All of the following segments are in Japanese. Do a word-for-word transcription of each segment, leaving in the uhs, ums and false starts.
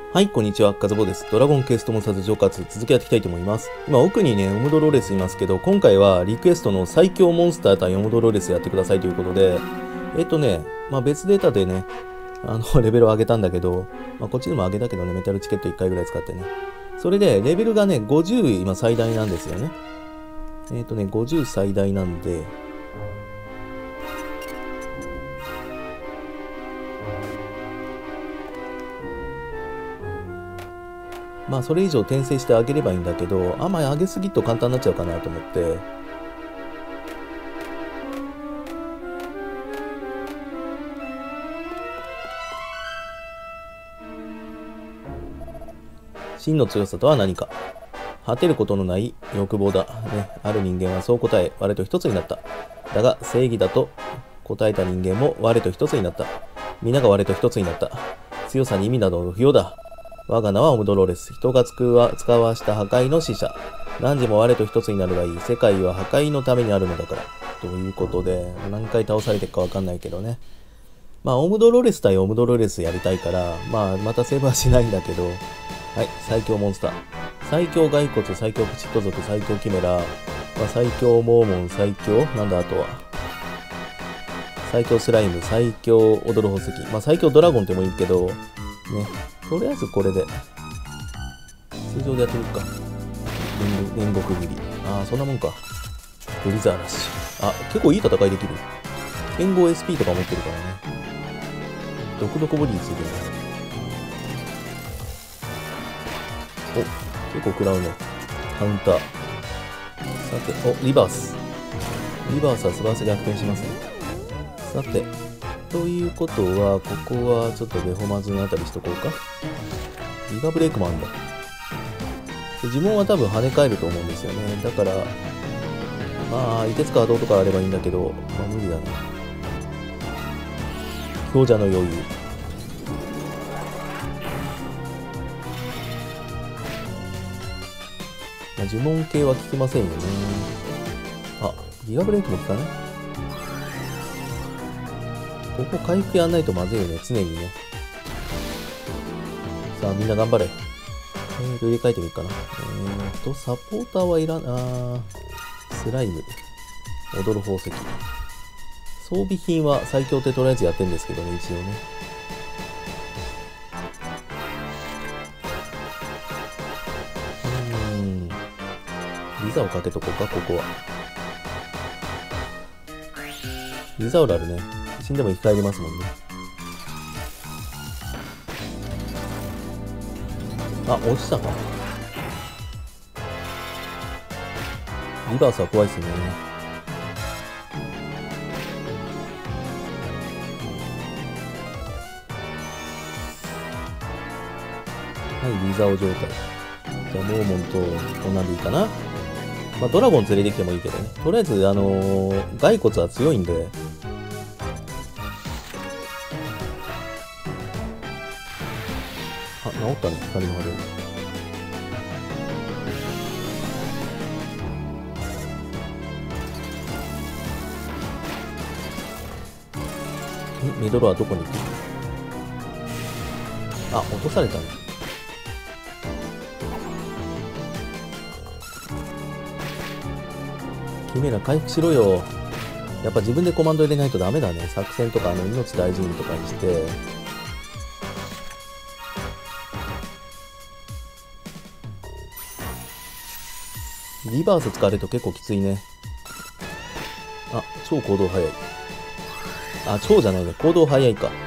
はい、こんにちは。カズボです。ドラゴンクエストモンスターズ浄化続きやっていきたいと思います。今、奥にね、オムドローレスいますけど、今回はリクエストの最強モンスター対オムドローレスやってくださいということで、えっとね、まあ別データでね、あの、レベルを上げたんだけど、まあこっちでも上げたけどね、メタルチケットいっかいぐらい使ってね。それで、レベルがね、ごじゅう今最大なんですよね。えっとね、ごじゅう最大なんで、まあそれ以上転生してあげればいいんだけど、あんまり上げすぎると簡単になっちゃうかなと思って、真の強さとは何か。果てることのない欲望だ。ね、ある人間はそう答え、我と一つになった。だが正義だと答えた人間も我と一つになった。皆が我と一つになった。強さに意味など不要だ。我が名はオムドローレス。人が使わ使わした破壊の使者。何時も我と一つになるがいい。世界は破壊のためにあるのだから。ということで、何回倒されてるかわかんないけどね。まあ、オムドローレス対オムドローレスやりたいから、まあ、またセーブはしないんだけど、はい、最強モンスター。最強骸骨、最強プチット族、最強キメラ、まあ、最強モーモン、最強なんだあとは。最強スライム、最強踊る宝石。まあ、最強ドラゴンってもいいけど、ね。とりあえずこれで、通常でやってみるか。煉獄斬り。ああ、そんなもんか。ブリザーラッシュ。あ、結構いい戦いできる。剣豪 エスピー とか持ってるからね。毒毒ボディついてるね。お、結構食らうね。カウンター。さて、お、リバース。リバースは素晴らしい逆転しますね。さて、ということは、ここはちょっとベホマズのあたりしとこうか。ギガブレイクもあるんだ。呪文は多分跳ね返ると思うんですよね。だから、まあ、いてつか波動とかあればいいんだけど、まあ無理だね。強者の余裕。まあ、呪文系は効きませんよね。あ、ギガブレイクも効かない？ここ回復やんないとまずいよね、常にね。さあ、みんな頑張れ。えーと、入れ替えてみるかな。えーと、サポーターはいらん、あー、スライム。踊る宝石。装備品は最強ってとりあえずやってんですけどね、一応ね。うーん。リザをかけとこうか、ここは。リザオラルね。死んでも生き返りますもんね。あ、落ちたか。リバースは怖いっすね。はい、リザオ状態。じゃあ、モーモンと、こんなんでいいかな。まあ、ドラゴン連れてきてもいいけどね。とりあえず、あのー、骸骨は強いんで、あ、治ったね、光の波動。んミドルはどこに行く？あ、落とされたね。キメラ回復しろよ。やっぱ自分でコマンド入れないとダメだね。作戦とか、あの、命大事にとかにして。リバース使われると結構きついね。あ、超行動早い。あ、超じゃないね。行動早いか。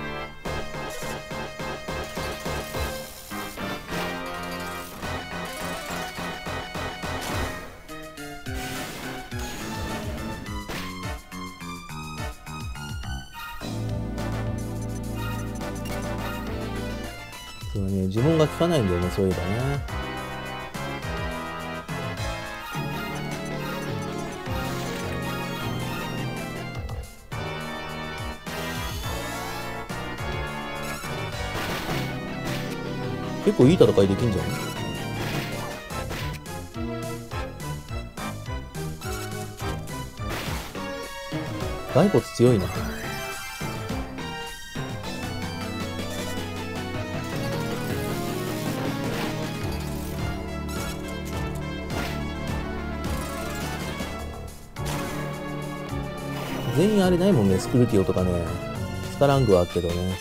そうね、呪文が効かないんだよね、そういえばね。結構いい戦いできんじゃん。骸骨強いな。 全員あれないもんね。スクルティオとかね。スカラングはあるけどね。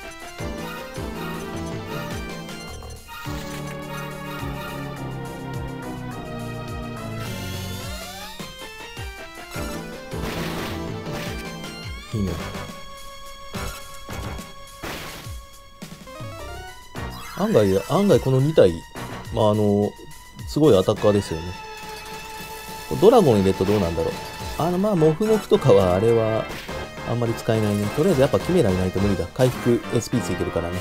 いいね。案外、案外このに体、まあ、あの、すごいアタッカーですよね。ドラゴン入れるとどうなんだろう。あの、まあ、モフモフとかは、あれは、あんまり使えないね。とりあえずやっぱキメラいないと無理だ。回復 エスピー ついてるからね。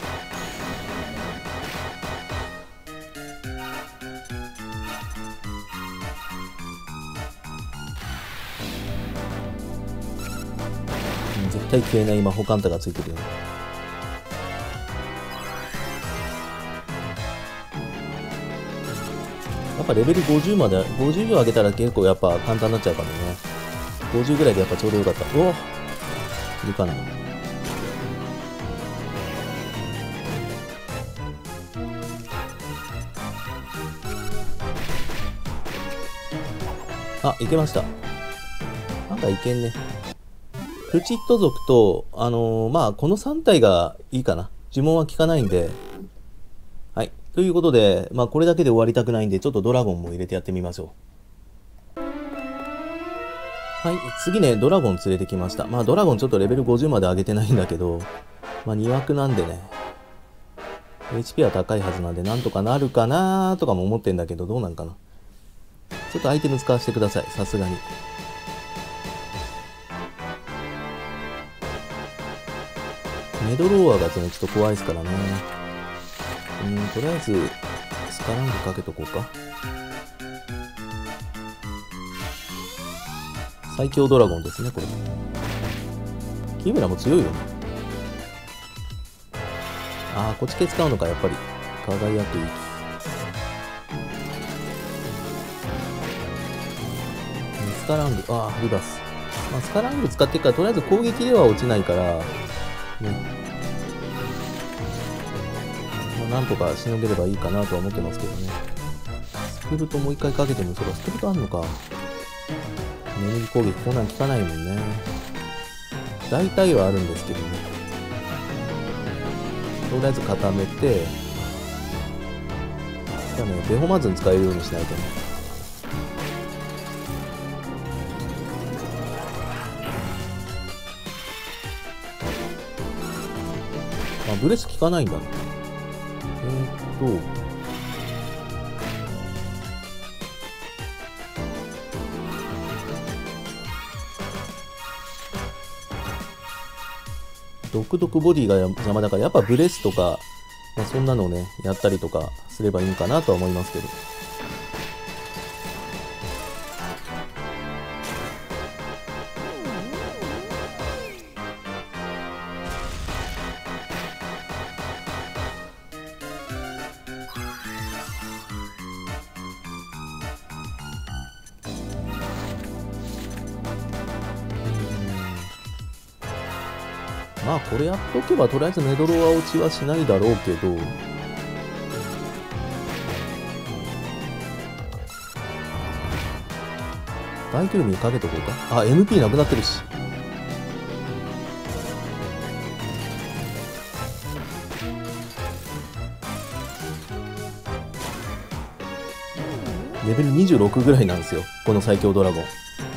絶対消えない魔法カンタがついてるよね。やっぱレベルごじゅうまで、ごじゅう以上上げたら結構やっぱ簡単になっちゃうからね。ごじゅうぐらいでやっぱちょうどよかった。おお、いるかな。あ、いけました。なんかいけんね。プチット族と、あのー、まあ、このさん体がいいかな。呪文は効かないんで。はい。ということで、まあ、これだけで終わりたくないんで、ちょっとドラゴンも入れてやってみましょう。はい。次ね、ドラゴン連れてきました。まあ、ドラゴンちょっとレベルごじゅうまで上げてないんだけど、まあ、に枠なんでね。エイチピー は高いはずなんで、なんとかなるかなーとかも思ってんだけど、どうなんかな。ちょっとアイテム使わせてください。さすがに。メドローアがちょっと怖いですからね。うん、とりあえず、スカラングかけとこうか。最強ドラゴンですね、これ。キムラも強いよね。ああ、こっち系使うのか、やっぱり。輝く息。スカラング、ああ、リバス。まあ、スカラング使ってから、とりあえず攻撃では落ちないから、ね。まあ、なんとかしのげればいいかなとは思ってますけどね。スクルトもう一回かけてみそうか。スクルトあんのか。眠り攻撃、こんなん効かないもんね。大体はあるんですけどね。とりあえず固めて、じゃあね、ベホマズン使えるようにしないとね。あ、ブレス効かないんだね。えーっと、独特ボディが邪魔だから、やっぱブレスとか、まあ、そんなのをね、やったりとかすればいいかなとは思いますけど。まあこれやっとけばとりあえずメドロは落ちはしないだろうけど、バイクルミにかけとこうか。あ、エムピー なくなってるし。レベルにじゅうろくぐらいなんですよ、この最強ドラゴン。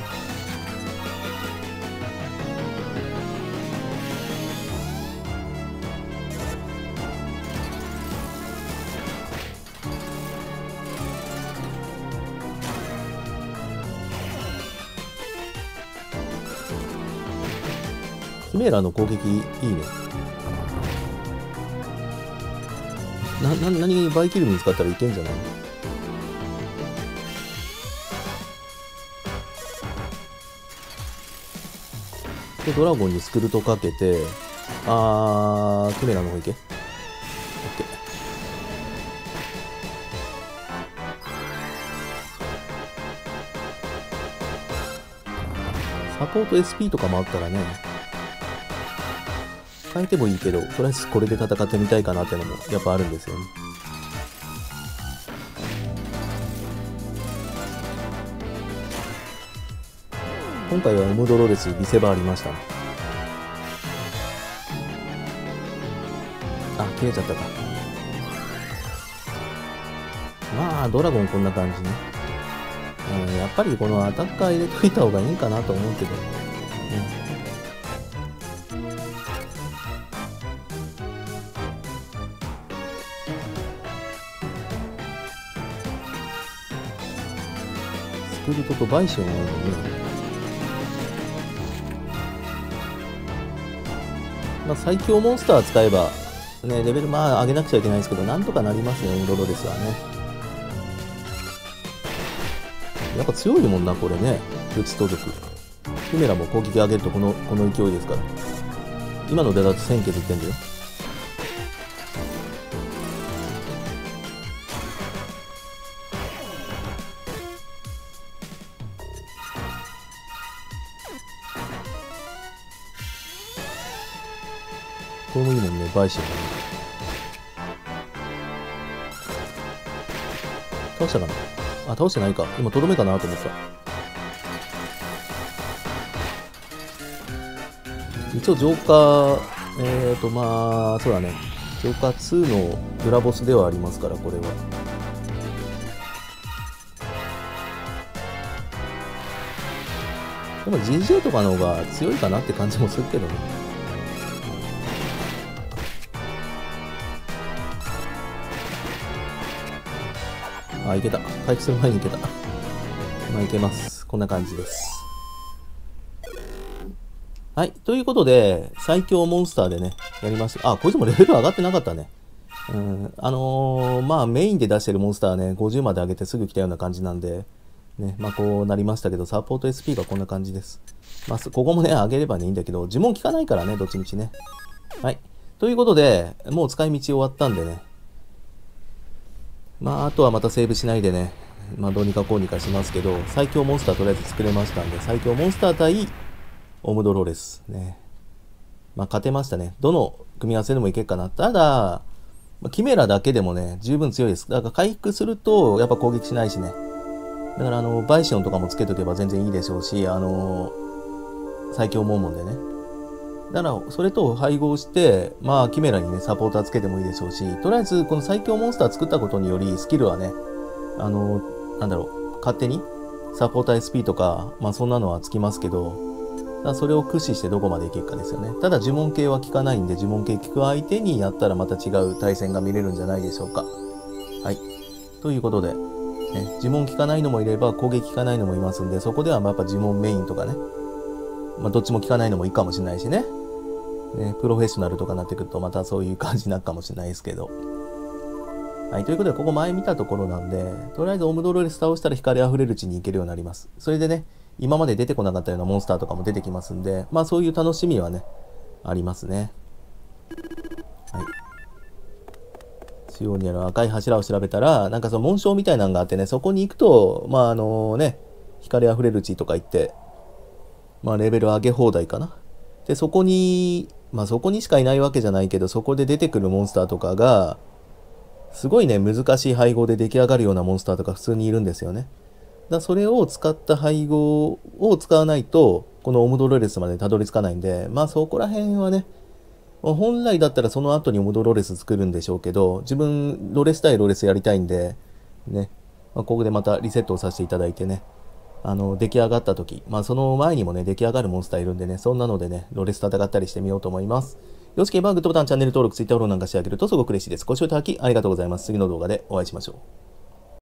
キメラの攻撃いいね。な、な、何にバイキルミに使ったらいけんじゃない？で、ドラゴンにスクルトかけて、あー、キメラの方行け。オッケー。サポート エスピー とかもあったらね、変えてもいいけど、とりあえずこれで戦ってみたいかなってのもやっぱあるんですよね。 今回はオムドロレス見せ場ありましたね。あ、切れちゃったか。まあドラゴンこんな感じね。うん、やっぱりこのアタッカー入れといた方がいいんかなと思うけど、ね、スクルトとバイションがあるのね。まあ、最強モンスター使えば、ね、レベルまあ上げなくちゃいけないんですけど、なんとかなりますよ、ウロロレスはね。やっぱ強いもんな、これね。打ち届く。キメラも攻撃上げるとこの、この勢いですから。今のでだとせん削ってんだよ。これもいいもんね、バイシンがね。倒したかなあ、倒してないか。今、とどめかなと思った。一応、ジョーカー、えーと、まあ、そうだね。ジョーカーツーの裏ボスではありますから、これは。でも ジージェー とかの方が強いかなって感じもするけどね。あ、いけた。回復する前にいけた。まあ、いけます。こんな感じです。はい。ということで、最強モンスターでね、やりました。あ、こいつもレベル上がってなかったね。うん。あのー、まあ、メインで出してるモンスターはね、ごじゅうまで上げてすぐ来たような感じなんで、ね、まあ、こうなりましたけど、サポート エスピー がこんな感じです。まあ、ここもね、上げればね、いいんだけど、呪文効かないからね、どっちみちね。はい。ということで、もう使い道終わったんでね、まあ、あとはまたセーブしないでね、まあ、どうにかこうにかしますけど、最強モンスターとりあえず作れましたんで、最強モンスター対オムドロレスね。まあ、勝てましたね。どの組み合わせでもいけるかな。ただ、キメラだけでもね、十分強いです。だから回復すると、やっぱ攻撃しないしね。だから、あの、バイシオンとかもつけとけば全然いいでしょうし、あの、最強モンモンでね。だから、それと配合して、まあ、キメラにね、サポーターつけてもいいでしょうし、とりあえず、この最強モンスター作ったことにより、スキルはね、あの、なんだろう、勝手に、サポーター エスピー とか、まあ、そんなのはつきますけど、だからそれを駆使してどこまでいけるかですよね。ただ、呪文系は効かないんで、呪文系効く相手にやったらまた違う対戦が見れるんじゃないでしょうか。はい。ということで、ね、呪文効かないのもいれば、攻撃効かないのもいますんで、そこではまあやっぱ呪文メインとかね、まあ、どっちも効かないのもいいかもしれないしね。ね、プロフェッショナルとかになってくるとまたそういう感じになるかもしれないですけど。はい、ということでここ前見たところなんで、とりあえずオムドロレス倒したら光あふれる地に行けるようになります。それでね、今まで出てこなかったようなモンスターとかも出てきますんで、まあそういう楽しみはね、ありますね。はい。中央にある赤い柱を調べたら、なんかその紋章みたいなのがあってね、そこに行くと、まああのね、光あふれる地とか行って、まあレベル上げ放題かな。で、そこに、まあそこにしかいないわけじゃないけど、そこで出てくるモンスターとかが、すごいね、難しい配合で出来上がるようなモンスターとか普通にいるんですよね。だそれを使った配合を使わないと、このオムドロレスまでたどり着かないんで、まあそこら辺はね、本来だったらその後にオムドロレス作るんでしょうけど、自分、ロレス対ロレスやりたいんで、ね、まあ、ここでまたリセットをさせていただいてね、あの、出来上がった時、まあその前にもね、出来上がるモンスターいるんでね、そんなのでね、ロレス戦ったりしてみようと思います。よろしければグッドボタン、チャンネル登録、ツイッターフォローなんかしてあげるとすごく嬉しいです。ご視聴いただきありがとうございます。次の動画でお会いしましょう。